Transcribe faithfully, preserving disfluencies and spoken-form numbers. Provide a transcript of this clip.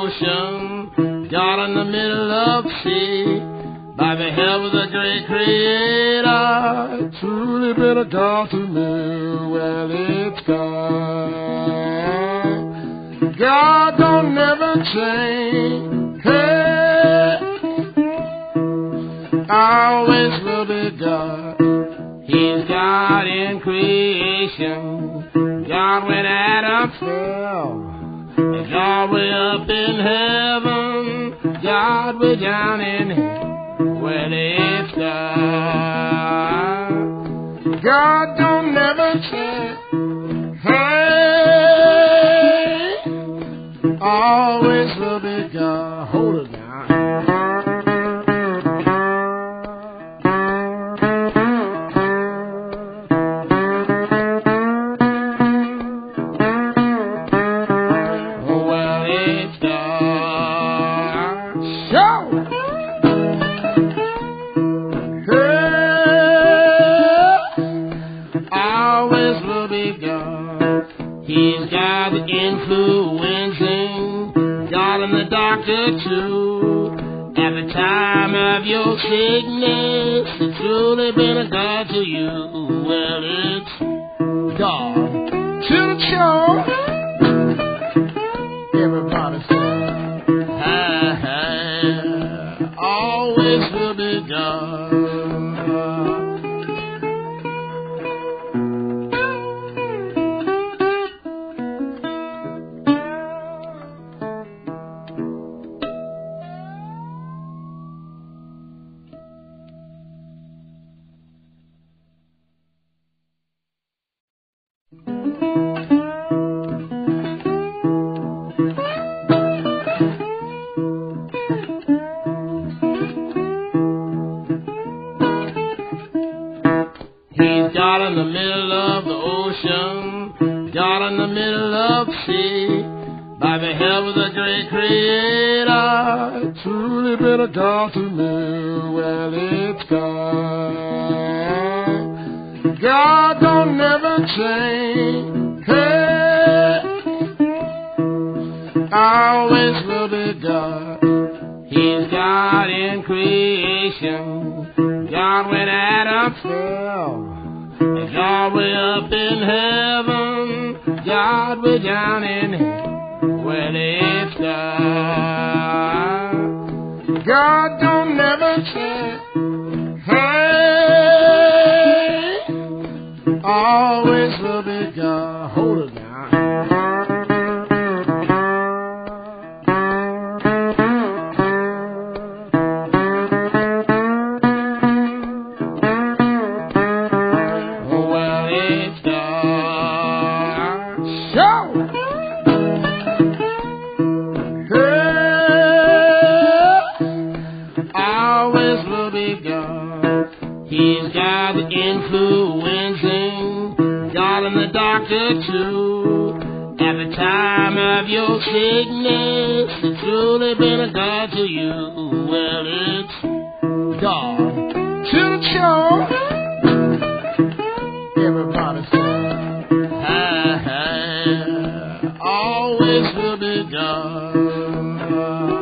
ocean, God in the middle of the sea. By the help of the great Creator, truly been a God to me. Well, it's God. God don't never change. Hey, always will be God. He's God in creation. God when Adam fell. And God way up in heaven. God way down in hell. Well, it's God. God don't never change. Hey, always will be God. Hold it now. Well, it's God. Show! He's God influencing, God in the doctor too. At the time of your sickness, it's truly been a God to you. Well, it's God to the show. Everybody say, hi, hi, always will be God. He's God in the middle of the ocean, God in the middle of the sea. By the help of the great Creator, truly been a God to me. Well, it's God. God don't never change. Hey, always will be God. He's God in creation. God when Adam fell. And God way up in heaven. God way down in hell. Well, it's God. God don't never change. Hey, always will be God. Hold it now. Well, it's God. Show! He's God influencing, God in the doctor too. At the time of your sickness, it's truly been a God to you. Well, it's God to the show. Everybody say, hi, hi, always will be God.